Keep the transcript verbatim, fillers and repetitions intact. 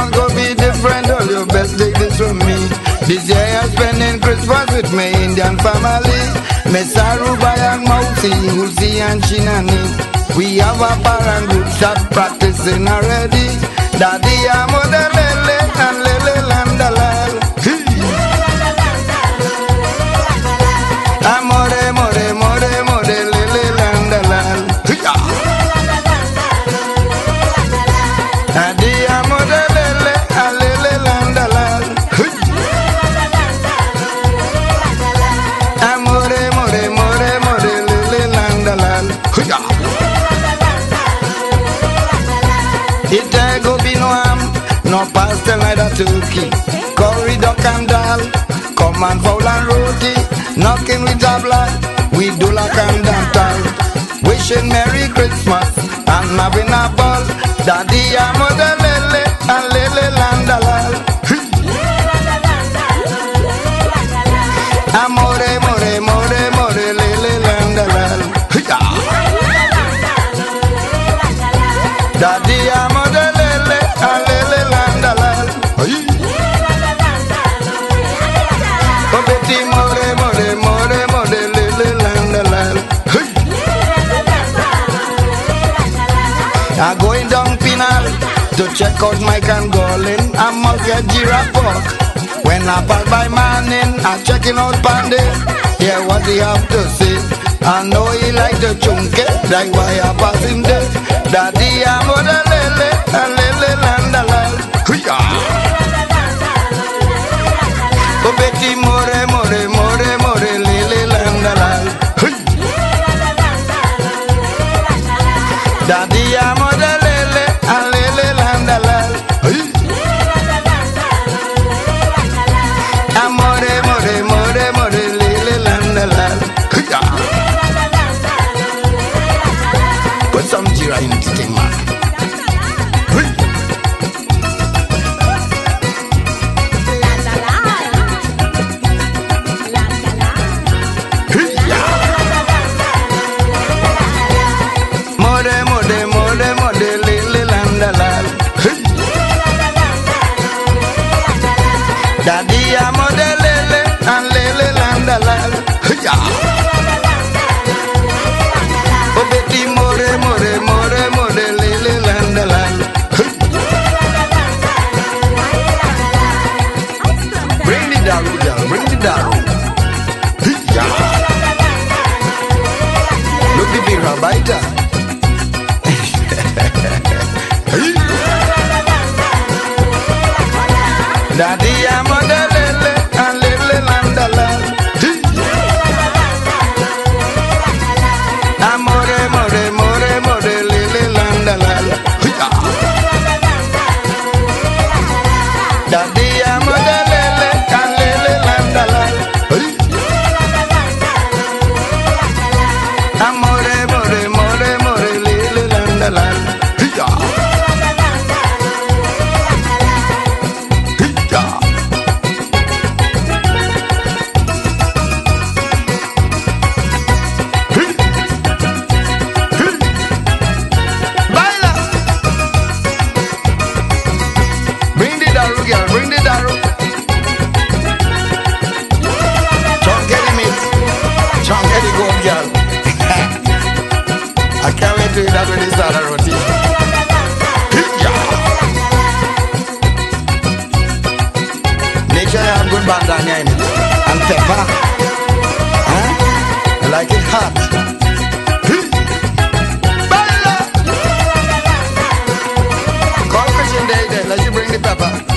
Christmas go be different. All you best take this from me. This year I'm spending Christmas with my Indian family. Me Saruba and Mausi, Uzi and Shinani. We have a parent group start practicing already. Daddy amo de lele and lele landalal. Amore more more more lele landalal. Daddy amo de lele and lele landalal. Amore more more more lele landalal. It ain't go be no ham, no pastel, neither turkey. Curry, duck and dal, come and fowl and roti. Knocking with a blood, we do like and dantal. Wishing Merry Christmas and having a ball. Daddy, I'm a lele and lele landalal. Amore, more, more, more, lele landalal. Daddy, I'm a lele and lele landalal. Oh, Betty, more, more, more, more, lele landalal. I'm going down Pinal to check out Mike and Golin. I must get giraffe pork. When I pass by Manning, I'm checking out Pandy. Hear what he have to say. I know he like the chunky, that's why I pass him there. Daddy, I'm a lele, a lele landalal. Oh, Betty, more, more, more, more, lele landalal. Daddy, I'm a lele, a lele landalal. Amore, more, more, more, lele landalal. Put some jira in this thing, man. More, more, more, more, lele landalal. Daddy, I'm a lele and lele landalal. Oh, Betty, more, more, more, more, lele landalal. Bring the daru, girl, bring the daru. Look the big rabaita. Daddy, I'm a lele and lele landalal. Amore, more, more, more, lele landalal. Daddy, I'm a lele and lele landalal. Amore, more, more, more, lele landalal. Bring the daru, girl, bring the daru. Chunk Eddie meat, chunk Eddie goat, girl. I can't wait to eat that with this other roti. Make sure you have good bandana in it and pepper. Huh? I like it hot. Call Christian Day then, let you bring the pepper.